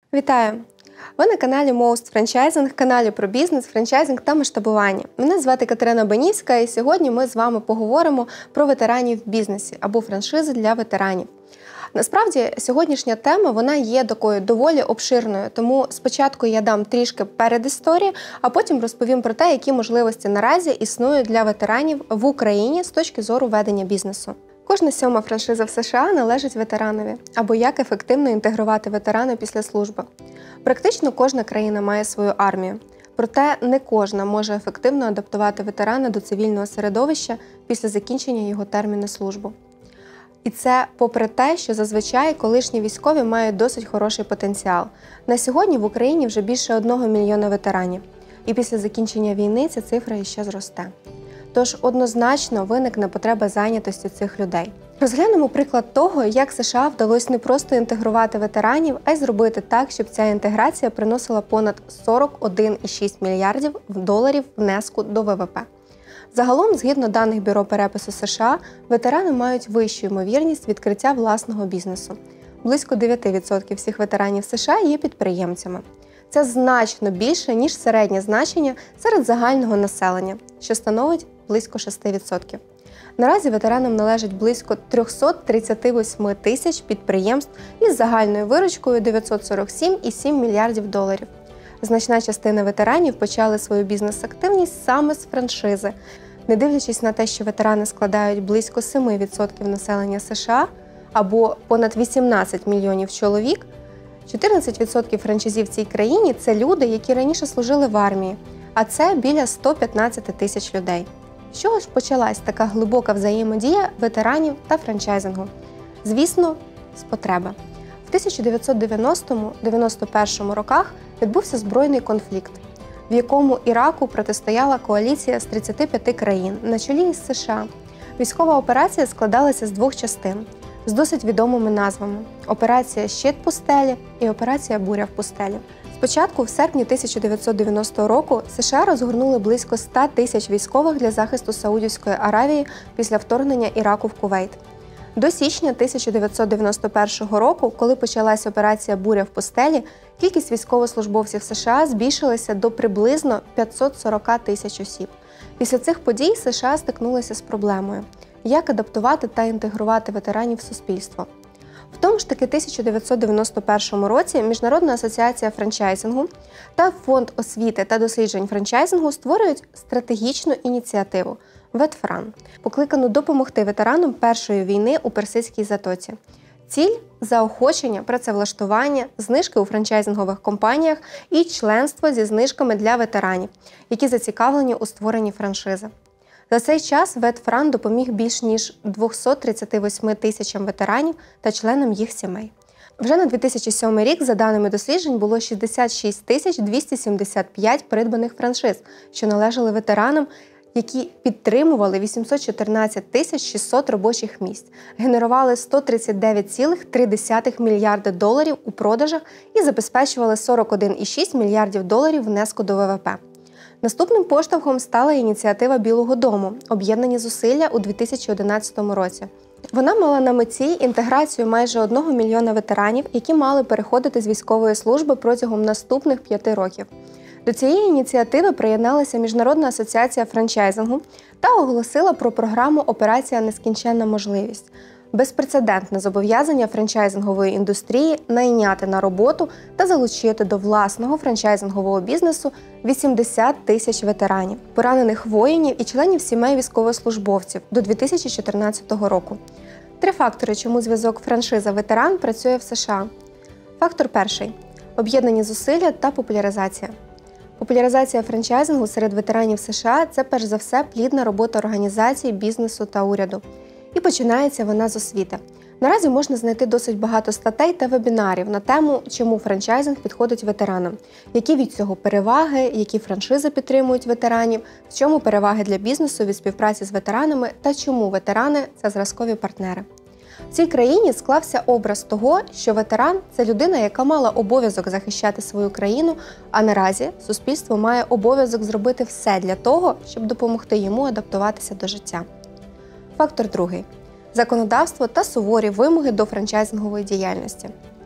Вітаю! Ви на каналі Most Franchising, каналі про бізнес, франчайзинг та масштабування. Мене звати Катерина Бенівська, і сьогодні ми з вами поговоримо про ветеранів в бізнесі або франшизи для ветеранів. Насправді, сьогоднішня тема вона є такою доволі обширною, тому спочатку я дам трішки передісторії, а потім розповім про те, які можливості наразі існують для ветеранів в Україні з точки зору ведення бізнесу. Кожна 7-ма франшиза в США належить ветеранові, або як ефективно інтегрувати ветерана після служби. Практично кожна країна має свою армію, проте не кожна може ефективно адаптувати ветерана до цивільного середовища після закінчення його терміну служби. І це попри те, що зазвичай колишні військові мають досить хороший потенціал. На сьогодні в Україні вже більше 1 мільйона ветеранів, і після закінчення війни ця цифра іще зросте. Тож однозначно виникне потреба зайнятості цих людей. Розглянемо приклад того, як США вдалося не просто інтегрувати ветеранів, а й зробити так, щоб ця інтеграція приносила понад 41,6 мільярдів доларів внеску до ВВП. Загалом, згідно даних Бюро перепису США, ветерани мають вищу ймовірність відкриття власного бізнесу. Близько 9% всіх ветеранів США є підприємцями. Це значно більше, ніж середнє значення серед загального населення, що становить близько 6%. Наразі ветеранам належить близько 338 тисяч підприємств із загальною виручкою 947,7 мільярдів доларів. Значна частина ветеранів почали свою бізнес-активність саме з франшизи. Не дивлячись на те, що ветерани складають близько 7% населення США або понад 18 мільйонів чоловік, 14% франчайзів в цій країні – це люди, які раніше служили в армії, а це біля 115 тисяч людей. З чого ж почалась така глибока взаємодія ветеранів та франчайзингу? Звісно, з потреби. В 1990-91 роках відбувся збройний конфлікт, в якому Іраку протистояла коаліція з 35 країн на чолі із США. Військова операція складалася з 2 частин з досить відомими назвами – «Операція Щит пустелі» і «Операція Буря в пустелі». Спочатку, в серпні 1990 року, США розгорнули близько 100 тисяч військових для захисту Саудівської Аравії після вторгнення Іраку в Кувейт. До січня 1991 року, коли почалась операція «Буря в пустелі», кількість військовослужбовців США збільшилася до приблизно 540 тисяч осіб. Після цих подій США стикнулися з проблемою – як адаптувати та інтегрувати ветеранів в суспільство. В тому ж таки 1991 році Міжнародна асоціація франчайзингу та Фонд освіти та досліджень франчайзингу створюють стратегічну ініціативу «Ветфран», покликану допомогти ветеранам Першої війни у Персидській затоці. Ціль – заохочення, працевлаштування, знижки у франчайзингових компаніях і членство зі знижками для ветеранів, які зацікавлені у створенні франшизи. За цей час Ветфран допоміг більш ніж 238 тисячам ветеранів та членам їх сімей. Вже на 2007 рік, за даними досліджень, було 66 275 придбаних франшиз, що належали ветеранам, які підтримували 814 600 робочих місць, генерували 139,3 мільярди доларів у продажах і забезпечували 41,6 мільярдів доларів внеску до ВВП. Наступним поштовхом стала ініціатива Білого дому «Об'єднані зусилля» у 2011 році. Вона мала на меті інтеграцію майже 1 мільйона ветеранів, які мали переходити з військової служби протягом наступних 5 років. До цієї ініціативи приєдналася Міжнародна асоціація франчайзингу та оголосила про програму «Операція Нескінченна можливість» – безпрецедентне зобов'язання франчайзингової індустрії найняти на роботу та залучити до власного франчайзингового бізнесу 80 тисяч ветеранів, поранених воїнів і членів сімей військовослужбовців до 2014 року. 3 фактори, чому зв'язок франшиза-ветеран працює в США. Фактор перший – об'єднані зусилля та популяризація. Популяризація франчайзингу серед ветеранів США – це перш за все плідна робота організацій, бізнесу та уряду. І починається вона з освіти. Наразі можна знайти досить багато статей та вебінарів на тему, чому франчайзинг підходить ветеранам, які від цього переваги, які франшизи підтримують ветеранів, в чому переваги для бізнесу від співпраці з ветеранами та чому ветерани – це зразкові партнери. В цій країні склався образ того, що ветеран – це людина, яка мала обов'язок захищати свою країну, а наразі суспільство має обов'язок зробити все для того, щоб допомогти йому адаптуватися до життя. Фактор другий – законодавство та суворі вимоги до франчайзингової діяльності.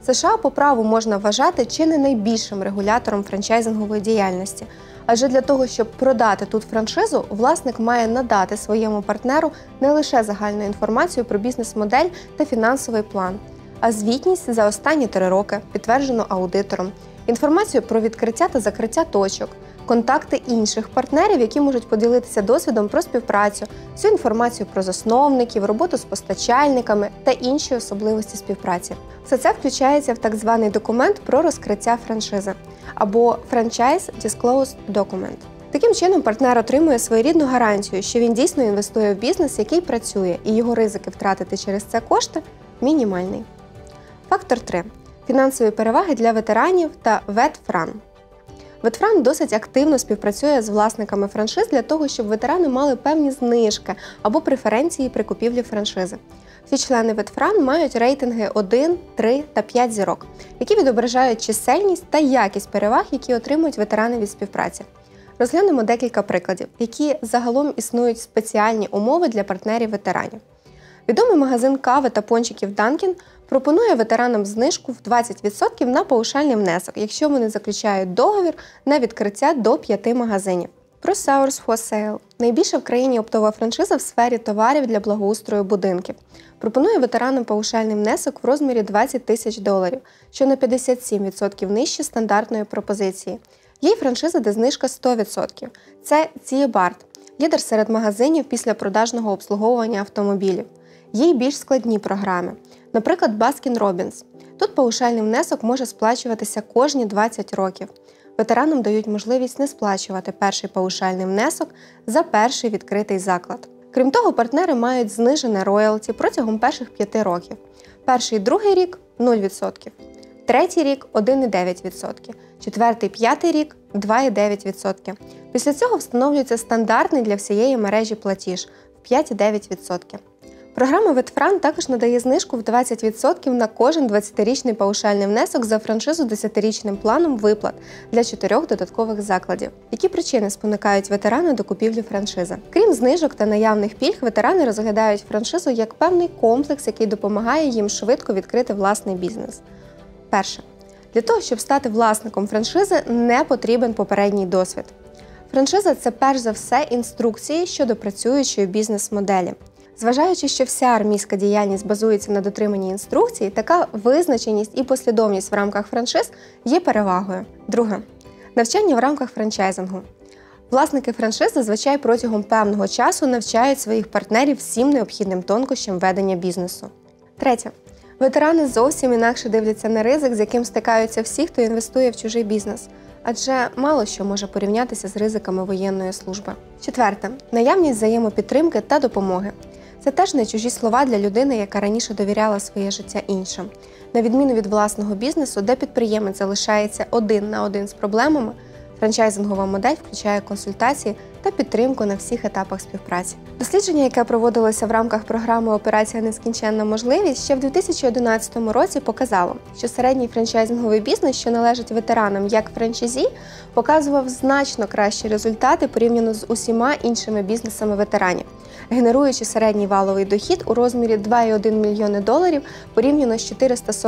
США по праву можна вважати чи не найбільшим регулятором франчайзингової діяльності. Адже для того, щоб продати тут франшизу, власник має надати своєму партнеру не лише загальну інформацію про бізнес-модель та фінансовий план, а звітність за останні 3 роки, підтверджену аудитором, інформацію про відкриття та закриття точок, контакти інших партнерів, які можуть поділитися досвідом про співпрацю, всю інформацію про засновників, роботу з постачальниками та інші особливості співпраці. Все це включається в так званий документ про розкриття франшизи або Franchise Disclosure Document. Таким чином, партнер отримує своєрідну гарантію, що він дійсно інвестує в бізнес, який працює, і його ризики втратити через це кошти мінімальний. Фактор 3. Фінансові переваги для ветеранів та ветфран. Ветфран досить активно співпрацює з власниками франшиз для того, щоб ветерани мали певні знижки або преференції при купівлі франшизи. Всі члени ветфран мають рейтинги 1, 3 та 5 зірок, які відображають чисельність та якість переваг, які отримують ветерани від співпраці. Розглянемо декілька прикладів, які загалом існують спеціальні умови для партнерів ветеранів. Відомий магазин кави та пончиків Dunkin' пропонує ветеранам знижку в 20% на паушальний внесок, якщо вони заключають договір на відкриття до 5 магазинів. ProSource for Sale – найбільша в країні оптова франшиза в сфері товарів для благоустрою будинків. Пропонує ветеранам паушальний внесок в розмірі $20 000, що на 57% нижче стандартної пропозиції. Є й франшиза, де знижка 100%. Це Ciebart – лідер серед магазинів після продажного обслуговування автомобілів. Є й більш складні програми. Наприклад, Baskin Robbins. Тут паушальний внесок може сплачуватися кожні 20 років. Ветеранам дають можливість не сплачувати перший паушальний внесок за перший відкритий заклад. Крім того, партнери мають знижене роялті протягом перших 5 років. Перший і другий рік – 0%, третій рік – 1,9%, четвертий, п'ятий рік – 2,9%. Після цього встановлюється стандартний для всієї мережі платіж – 5,9%. Програма ветфран також надає знижку в 20% на кожен 20-річний паушальний внесок за франшизу 10-річним планом виплат для 4 додаткових закладів. Які причини спонукають ветерана до купівлі франшизи? Крім знижок та наявних пільг, ветерани розглядають франшизу як певний комплекс, який допомагає їм швидко відкрити власний бізнес. Перше. Для того, щоб стати власником франшизи, не потрібен попередній досвід. Франшиза – це перш за все інструкції щодо працюючої бізнес-моделі. Зважаючи, що вся армійська діяльність базується на дотриманні інструкцій, така визначеність і послідовність в рамках франшиз є перевагою. Друге. Навчання в рамках франчайзингу. Власники франшиз зазвичай протягом певного часу навчають своїх партнерів всім необхідним тонкощам ведення бізнесу. Третє. Ветерани зовсім інакше дивляться на ризик, з яким стикаються всі, хто інвестує в чужий бізнес. Адже мало що може порівнятися з ризиками воєнної служби. Четверте. Наявність взаємопідтримки та допомоги. Це теж не чужі слова для людини, яка раніше довіряла своє життя іншим. На відміну від власного бізнесу, де підприємець залишається один на один з проблемами, франчайзингова модель включає консультації та підтримку на всіх етапах співпраці. Дослідження, яке проводилося в рамках програми «Операція Нескінченна можливість», ще в 2011 році показало, що середній франчайзинговий бізнес, що належить ветеранам як франчайзі, показував значно кращі результати порівняно з усіма іншими бізнесами ветеранів, генеруючи середній валовий дохід у розмірі $2,1 мільйони порівняно з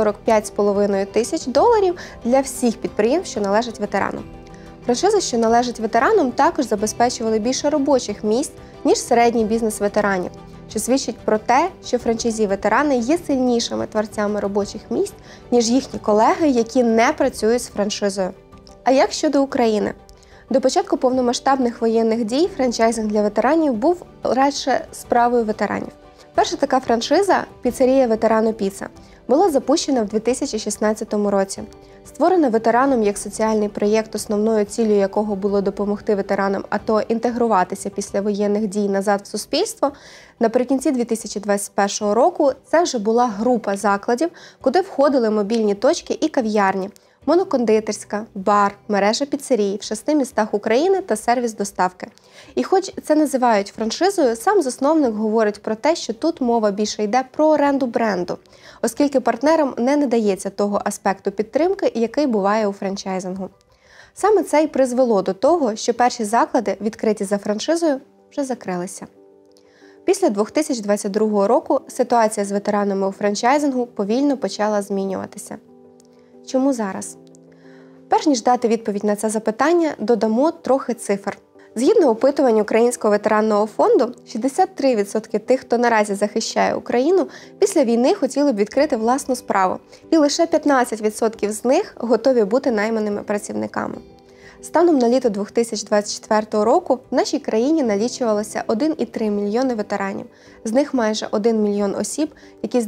$445,5 тисяч для всіх підприємств, що належать ветеранам. Франшизи, що належать ветеранам, також забезпечували більше робочих місць, ніж середній бізнес ветеранів, що свідчить про те, що франчайзі-ветерани є сильнішими творцями робочих місць, ніж їхні колеги, які не працюють з франшизою. А як щодо України? До початку повномасштабних воєнних дій франчайзинг для ветеранів був радше справою ветеранів. Перша така франшиза – піцерія «Ветерану Піца» була запущена в 2016 році. Створена ветераном як соціальний проєкт, основною ціллю якого було допомогти ветеранам АТО інтегруватися після воєнних дій назад в суспільство, наприкінці 2021 року це вже була група закладів, куди входили мобільні точки і кав'ярні, монокондитерська, бар, мережа піцерій в 6 містах України та сервіс доставки. І хоч це називають франшизою, сам засновник говорить про те, що тут мова більше йде про оренду бренду, оскільки партнерам не надається того аспекту підтримки, який буває у франчайзингу. Саме це й призвело до того, що перші заклади, відкриті за франшизою, вже закрилися. Після 2022 року ситуація з ветеранами у франчайзингу повільно почала змінюватися. Чому зараз? Перш ніж дати відповідь на це запитання, додамо трохи цифр. Згідно опитувань Українського ветеранного фонду, 63% тих, хто наразі захищає Україну, після війни хотіли б відкрити власну справу, і лише 15% з них готові бути найманими працівниками. Станом на літо 2024 року в нашій країні налічувалося 1,3 мільйони ветеранів. З них майже 1 мільйон осіб, які з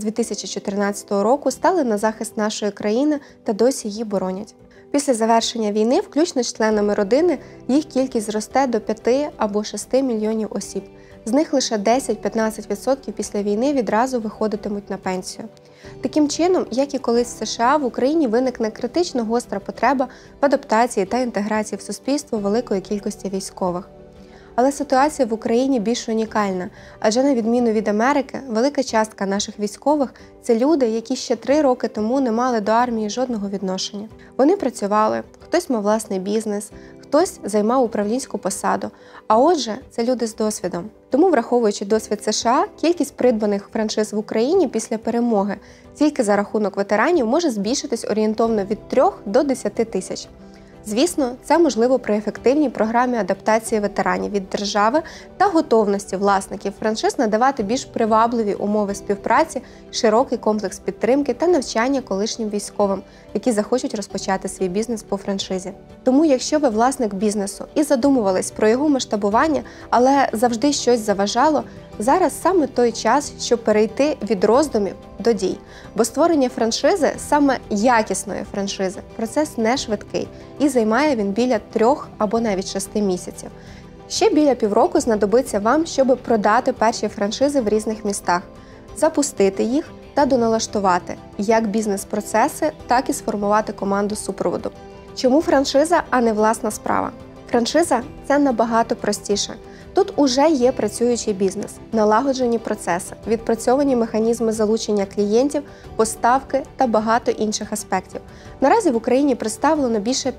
2014 року стали на захист нашої країни та досі її боронять. Після завершення війни, включно з членами родини, їх кількість зросте до 5 або 6 мільйонів осіб. З них лише 10-15% після війни відразу виходитимуть на пенсію. Таким чином, як і колись в США, в Україні виникне критично гостра потреба в адаптації та інтеграції в суспільство великої кількості військових. Але ситуація в Україні більш унікальна, адже на відміну від Америки, велика частка наших військових – це люди, які ще 3 роки тому не мали до армії жодного відношення. Вони працювали, хтось мав власний бізнес, хтось займав управлінську посаду, а отже, це люди з досвідом. Тому, враховуючи досвід США, кількість придбаних франшиз в Україні після перемоги тільки за рахунок ветеранів може збільшитись орієнтовно від 3 до 10 тисяч. Звісно, це можливо при ефективній програмі адаптації ветеранів від держави та готовності власників франшиз надавати більш привабливі умови співпраці, широкий комплекс підтримки та навчання колишнім військовим, які захочуть розпочати свій бізнес по франшизі. Тому, якщо ви власник бізнесу і задумувались про його масштабування, але завжди щось заважало, зараз саме той час, щоб перейти від роздумів до дій. Бо створення франшизи, саме якісної франшизи, процес не швидкий і займає він біля 3 або навіть 6 місяців. Ще біля півроку знадобиться вам, щоб продати перші франшизи в різних містах, запустити їх та доналаштувати як бізнес-процеси, так і сформувати команду супроводу. Чому франшиза, а не власна справа? Франшиза – це набагато простіше. Тут уже є працюючий бізнес, налагоджені процеси, відпрацьовані механізми залучення клієнтів, поставки та багато інших аспектів. Наразі в Україні представлено більше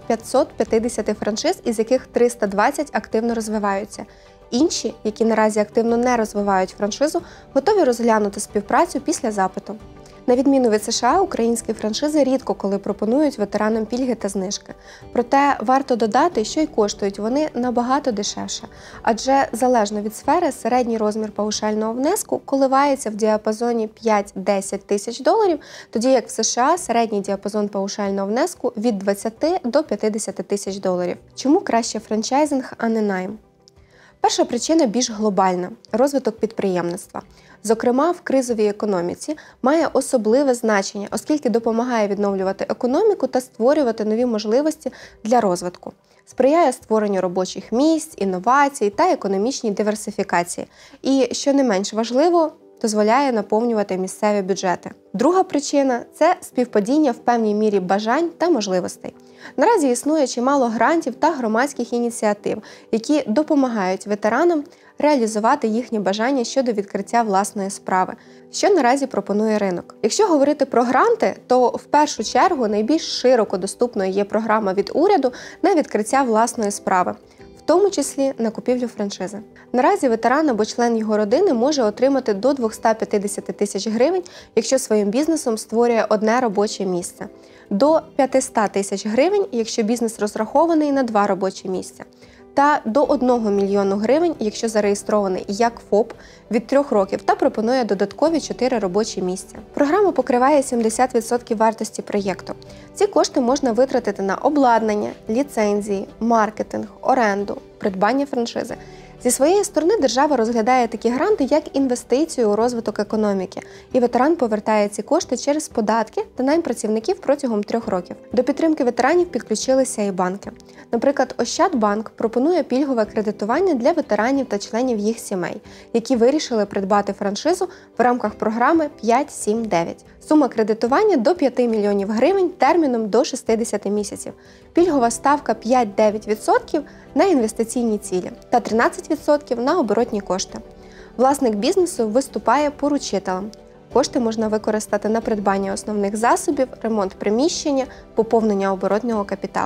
550 франшиз, із яких 320 активно розвиваються. Інші, які наразі активно не розвивають франшизу, готові розглянути співпрацю після запиту. На відміну від США, українські франшизи рідко коли пропонують ветеранам пільги та знижки. Проте варто додати, що й коштують вони набагато дешевше. Адже залежно від сфери, середній розмір паушального внеску коливається в діапазоні 5-10 тисяч доларів, тоді як в США середній діапазон паушального внеску від 20 до 50 тисяч доларів. Чому краще франчайзинг, а не найм? Перша причина більш глобальна – розвиток підприємництва. Зокрема, в кризовій економіці має особливе значення, оскільки допомагає відновлювати економіку та створювати нові можливості для розвитку. Сприяє створенню робочих місць, інновацій та економічній диверсифікації. І, що не менш важливо, дозволяє наповнювати місцеві бюджети. Друга причина – це співпадіння в певній мірі бажань та можливостей. Наразі існує чимало грантів та громадських ініціатив, які допомагають ветеранам реалізувати їхні бажання щодо відкриття власної справи, що наразі пропонує ринок. Якщо говорити про гранти, то в першу чергу найбільш широко доступною є програма від уряду на відкриття власної справи, в тому числі на купівлю франшизи. Наразі ветеран або член його родини може отримати до 250 тисяч гривень, якщо своїм бізнесом створює одне робоче місце, до 500 тисяч гривень, якщо бізнес розрахований на 2 робочі місця, та до 1 мільйону гривень, якщо зареєстрований як ФОП від 3 років та пропонує додаткові 4 робочі місця. Програма покриває 70% вартості проєкту. Ці кошти можна витратити на обладнання, ліцензії, маркетинг, оренду, придбання франшизи. Зі своєї сторони держава розглядає такі гранти як інвестицію у розвиток економіки, і ветеран повертає ці кошти через податки та найм працівників протягом 3 років. До підтримки ветеранів підключилися і банки. Наприклад, Ощадбанк пропонує пільгове кредитування для ветеранів та членів їх сімей, які вирішили придбати франшизу в рамках програми 5-7-9. Сума кредитування до 5 мільйонів гривень терміном до 60 місяців. Пільгова ставка 5-9% на інвестиційні цілі та 13% на оборотні кошти. Власник бізнесу виступає поручителем. Кошти можна використати на придбання основних засобів, ремонт приміщення, поповнення оборотного капіталу.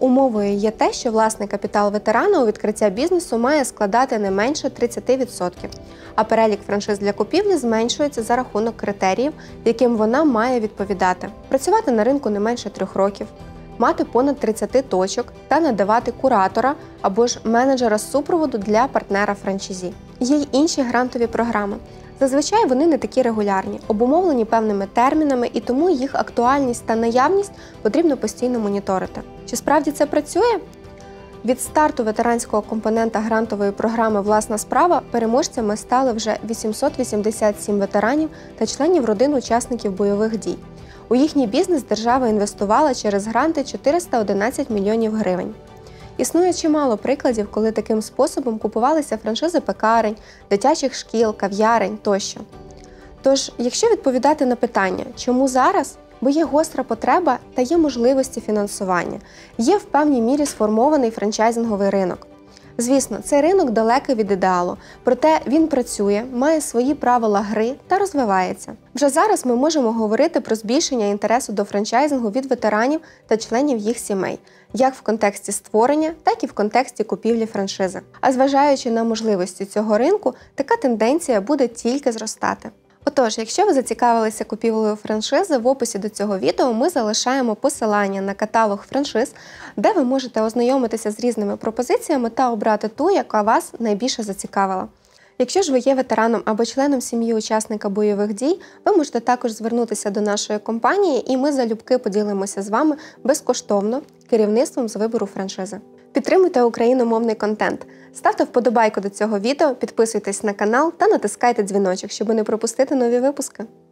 Умовою є те, що власний капітал ветерана у відкриття бізнесу має складати не менше 30%, а перелік франшиз для купівлі зменшується за рахунок критеріїв, яким вона має відповідати. Працювати на ринку не менше 3 років, мати понад 30 точок та надавати куратора або ж менеджера з супроводу для партнера франчайзі. Є й інші грантові програми. Зазвичай вони не такі регулярні, обумовлені певними термінами, і тому їх актуальність та наявність потрібно постійно моніторити. Чи справді це працює? Від старту ветеранського компонента грантової програми «Власна справа» переможцями стали вже 887 ветеранів та членів родин учасників бойових дій. У їхній бізнес держава інвестувала через гранти 411 мільйонів гривень. Існує чимало прикладів, коли таким способом купувалися франшизи пекарень, дитячих шкіл, кав'ярень тощо. Тож, якщо відповідати на питання, чому зараз? Бо є гостра потреба та є можливості фінансування. Є в певній мірі сформований франчайзинговий ринок. Звісно, цей ринок далекий від ідеалу, проте він працює, має свої правила гри та розвивається. Вже зараз ми можемо говорити про збільшення інтересу до франчайзингу від ветеранів та членів їх сімей, як в контексті створення, так і в контексті купівлі франшизи. А зважаючи на можливості цього ринку, така тенденція буде тільки зростати. Отож, якщо ви зацікавилися купівлею франшизи, в описі до цього відео ми залишаємо посилання на каталог франшиз, де ви можете ознайомитися з різними пропозиціями та обрати ту, яка вас найбільше зацікавила. Якщо ж ви є ветераном або членом сім'ї учасника бойових дій, ви можете також звернутися до нашої компанії, і ми залюбки поділимося з вами безкоштовно керівництвом з вибору франшизи. Підтримуйте україномовний контент. Ставте вподобайку до цього відео, підписуйтесь на канал та натискайте дзвіночок, щоб не пропустити нові випуски.